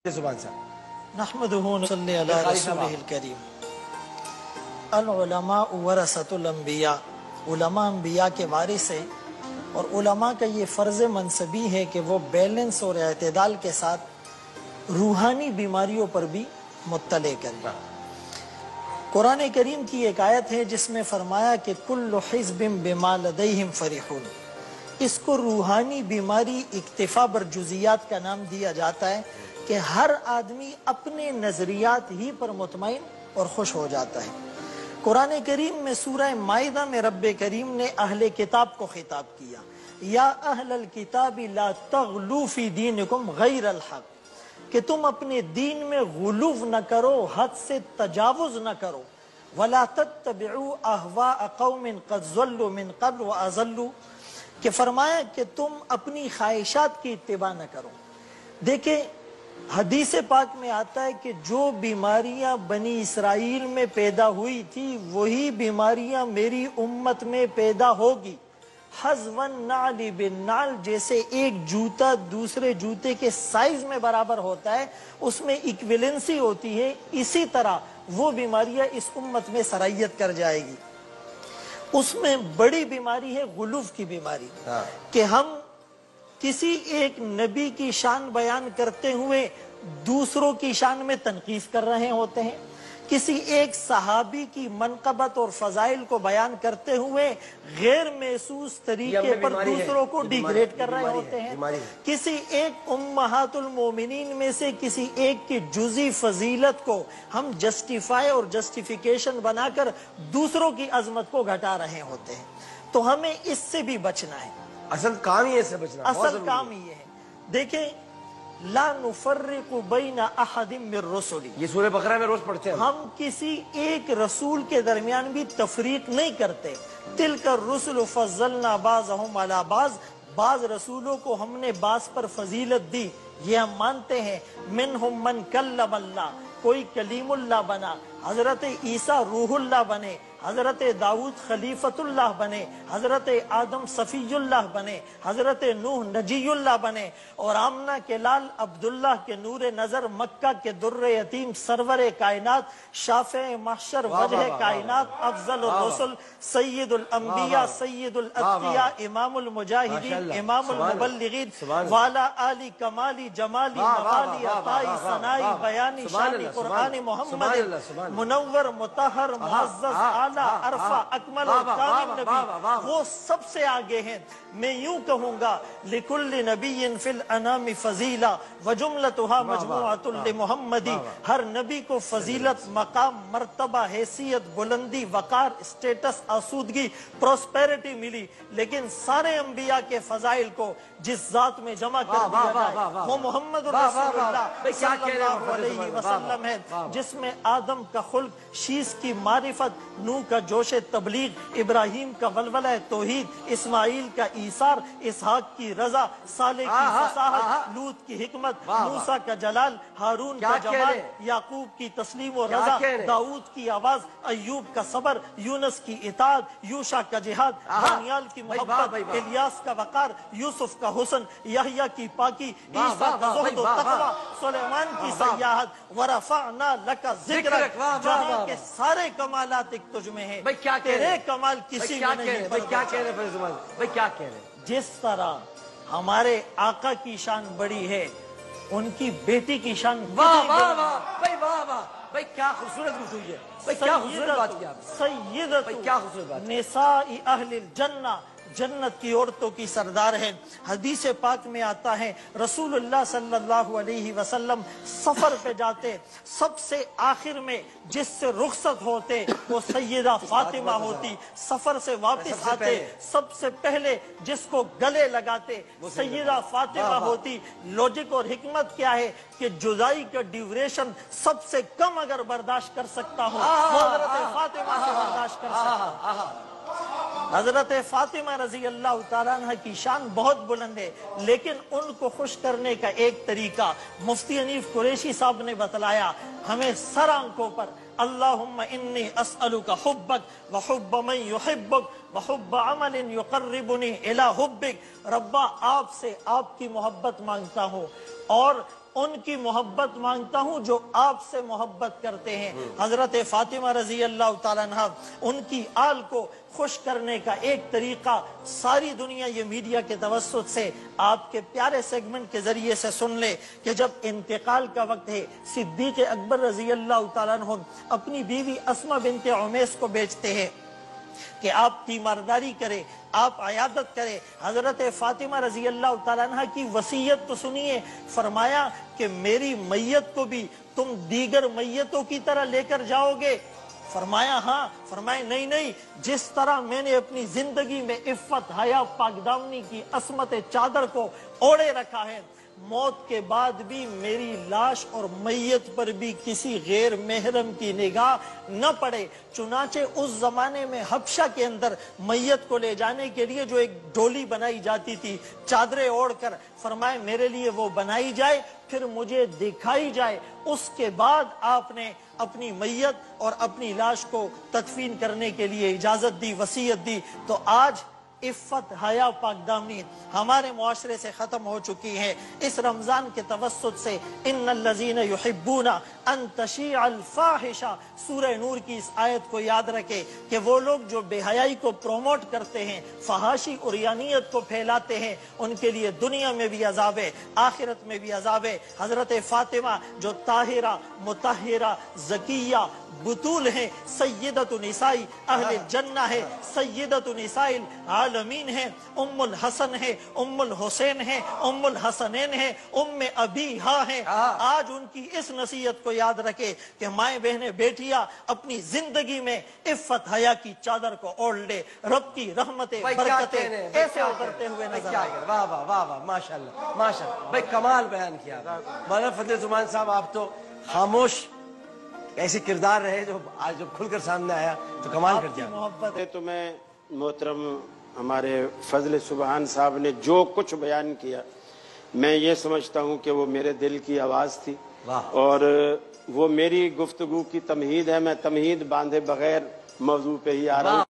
زبان سے نحمدہ ونصلی علی رسولہ الکریم۔ العلماء ورثۃ الانبیاء، علماء انبیاء کے وارث ہیں، اور علماء کا یہ فرض منصبی ہے کہ وہ بیلنس اور اعتدال کے ساتھ روحانی بیماریوں پر بھی مطلع کریں۔ قرآن کریم کی ایک آیت ہے جس میں فرمایا کہ کل حزب بما لدیہم فرحون۔ اس کو روحانی بیماری اکتفا بر جزیات کا نام دیا جاتا ہے کہ ہر آدمی اپنے نظریات ہی پر مطمئن اور خوش ہو جاتا ہے۔ قرآن کریم میں سورہ مائدہ میں رب کریم نے اہل کتاب کو خطاب کیا، یا اہل الکتاب لا تغلو فی دینکم غیر الحق، کہ تم اپنے دین میں غلو نہ کرو، حد سے تجاوز نہ کرو۔ ولا تتبعوا اہواء قوم قد ضلوا من قبل واضلوا، کہ فرمایا کہ تم اپنی خواہشات کی اتباع نہ کرو۔ دیکھیں حدیث پاک میں آتا ہے کہ جو بیماریاں بنی اسرائیل میں پیدا ہوئی تھی وہی بیماریاں میری امت میں پیدا ہوگی۔ حذو النعل بالنعل، جیسے ایک جوتا دوسرے جوتے کے سائز میں برابر ہوتا ہے، اس میں ایکویلنسی ہوتی ہے، اسی طرح وہ بیماریاں اس امت میں سرائیت کر جائے گی۔ اس میں بڑی بیماری ہے غلوف کی بیماری، کہ ہم کسی ایک نبی کی شان بیان کرتے ہوئے دوسروں کی شان میں تنقیص کر رہے ہوتے ہیں، کسی ایک صحابی کی منقبت اور فضائل کو بیان کرتے ہوئے غیر محسوس طریقے پر دوسروں کو ڈیگریڈ کر رہے ہوتے ہیں، کسی ایک امہات المومنین میں سے کسی ایک کی جزئی فضیلت کو ہم جسٹیفائی اور جسٹیفیکیشن بنا کر دوسروں کی عظمت کو گھٹا رہے ہوتے ہیں۔ تو ہمیں اس سے بھی بچنا ہے، اصل کام ہی ہے بچنا، اصل کام یہ ہے۔ دیکھیں لا نفرق بین احد من رسلی، یہ سورہ بقرہ میں روز پڑھتے ہیں، ہم کسی ایک رسول کے درمیان بھی تفریق نہیں کرتے۔ تلک الرسل فضلنا بعضهم علی بعض، بعض رسولوں کو ہم نے بعض پر فضیلت دی، یہ ہم مانتے ہیں۔ منہم من کلم اللہ، کوئی کلیم اللہ بنا، حضرت عیسیٰ روح اللہ بنے، حضرت داؤد خلیفت اللہ بنے، حضرت آدم صفی اللہ بنے، حضرت نوح نجی اللہ بنے، اور آمنہ کے لال عبداللہ کے نور نظر، مکہ کے در یتیم، سرور کائنات، شافع محشر، وجہ کائنات، افضل الرسل، سید الانبیاء، سید الاتقیاء، امام المجاہدین، امام المبلغین، والا آلی کمالی جمالی نوالی عطائی ثنائی بیانی شانی قرآن محمد، منور مطہر معزز اعلیٰ عرفہ اکمل کامل نبی، وہ سب سے آگے ہیں۔ میں یوں کہوں گا لِكُلِّ نَبِيٍّ فِي الْأَنَامِ فَضِيلَةٌ وَجُمْلَتُهَا مَجْمُوعَةٌ لِمُحَمَّدِ، ہر نبی کو فضیلت، مقام، مرتبہ، حیثیت، بلندی، وقار، اسٹیٹس، آسودگی، پروسپیرٹی ملی، لیکن سارے انبیاء کے فضائل کو جس ذات میں جمع کر دیا جائے وہ محمد رسول اللہ صلی اللہ علیہ وسلم ہے، جس میں آدم کا خلق، شیس کی معرفت، نوح کا جوش تبلیغ، ابراہیم کا ولولہ توحید، اسماعیل کا ایثار، اسحاق کی رضا، صالح کی فصاحت، لوط کی حکمت، موسیٰ کا جلال، ہارون کا جمال، یعقوب کی تسلیم و رضا، داؤد کی آواز، ایوب کا صبر، یونس کی اطاعت، یوشع کا جہاد، دانیال کی محبت، الیاس کا وقار، یوسف کا حسن، یحییٰ کی پاکی، عیسیٰ کا زہد و تقوی، سلیمان کی سیاحت، ورفعنا لک ذکرک، جہاں کے سارے کمالات ایک تجھ میں ہیں، تیرے کمال کسی میں نہیں۔ بھائی کیا کہہ رہے ہیں فیض زمان بھائی، کیا کہہ رہے ہیں؟ جس طرح ہمارے آقا کی شان بڑی ہے، ان کی بیٹی کی شان واہ واہ واہ بھائی، واہ واہ بھائی، کیا خوبصورت گفتگو ہے بھائی، کیا خوبصورت بات کیا سیدۃ کیا خوبصورت بات، نساء اہل الجنہ، جنت کی عورتوں کی سردار ہے۔ حدیث پاک میں آتا ہے رسول اللہ صلی اللہ علیہ وسلم سفر پہ جاتے، سب سے آخر میں جس سے رخصت ہوتے وہ سیدہ فاطمہ ہوتی، سفر سے واپس آتے سب سے پہلے جس کو گلے لگاتے سیدہ فاطمہ ہوتی۔ لوجک اور حکمت کیا ہے کہ جدائی کا ڈیوریشن سب سے کم اگر برداشت کر سکتا ہوں وہ حضرت فاطمہ سے برداشت کر سکتا ہوں۔ حضرت فاطمہ رضی اللہ تعالیٰ عنہ کی شان بہت بلند ہے، لیکن ان کو خوش کرنے کا ایک طریقہ مفتی حنیف قریشی صاحب نے بتلایا ہمیں سر آنکھوں پر، اللہم انی اسألک حبک وحب من یحبک وحب عمل یقربنی الی حبک، ربا آپ سے آپ کی محبت مانگتا ہوں اور उनकी मोहब्बत मांगता हूँ जो आपसे मोहब्बत करते हैं। हजरत फातिमा रजी अल्लाह ताला अन्हा, उनकी आल को खुश करने का एक तरीका सारी दुनिया ये मीडिया के तवस्सुत से आपके प्यारे सेगमेंट के जरिए से सुन ले कि जब इंतकाल का वक्त है, सिद्दीक अकबर रजी अल्लाह ताला अन्हु अपनी बीवी अस्मा बिनते उमैस को बेचते हैं कि आप तीमारदारी करें, आप अयादत करें। हजरत फातिमा रजी अल्लाह ताला अन्हा की वसीयत तो सुनिए, फरमाया कि मेरी मैयत को भी तुम दीगर मैयतों की तरह लेकर जाओगे? फरमाया हाँ। फरमाया नहीं नहीं, जिस तरह मैंने अपनी जिंदगी में इफ्फत, हया, पाकदामनी की असमत चादर को ओढ़े रखा है, मौत के बाद भी मेरी लाश और मैयत पर भी किसी गैर महरम की निगाह न पड़े। चुनाचे उस जमाने में हबशा के अंदर मैयत को ले जाने के लिए जो एक डोली बनाई जाती थी चादरें ओढ़कर, फरमाए मेरे लिए वो बनाई जाए, फिर मुझे दिखाई जाए, उसके बाद आपने अपनी मैयत और अपनी लाश को तदफीन करने के लिए इजाजत दी, वसीयत दी। तो आज इफ्फत, हया, पाकदामनी हमारे मुआशरे से खत्म हो चुकी है। इस रमजान के तवस्सुत से इन्नल्लज़ीना युहिब्बूना अन तशीअल फाहिशा, सूरह नूर की इस आयत को याद रखे कि वो लोग जो बेहयाई को प्रोमोट करते हैं, फहाशी और यानियत को फैलाते हैं, उनके लिए दुनिया में भी अजाब है, आखिरत में भी अजाब है। हजरत फातिमा जो ताहिरा, मुताहिरा, ज़किया, बुतूल है, सय्यदतु निसाई अहले जन्ना है, सय्यदतु निसाइल आलमीन है, उम्मुल हसन है, उम्मुल हुसैन है, उम्मुल हसनैन है, उम्मे अबीहा है। आज उनकी इस नसीहत को याद रखे कि माए बहने बेटियां अपनी जिंदगी में इफ्फत, हया की चादर को ओढ़ ले, रब की रहमतें, बरकतें ऐसे उतरते हुए नजर आए। वाह वाह वाह वाह, माशाल्लाह माशाल्लाह, भाई कमाल बयान किया। मौलाना फजल ज़ुमान साहब, आप तो खामोश ऐसे किरदार रहे जो आज जब खुलकर सामने आया तो कमाल कर दिया। मोहब्बत तो मैं मोहतरम हमारे फजल सुबहान साहब ने जो कुछ बयान किया, मैं ये समझता हूँ कि वो मेरे दिल की आवाज़ थी और वो मेरी गुफ्तगू की तमहीद है। मैं तमहीद बांधे बगैर मौजू पे ही आ रहा हूँ।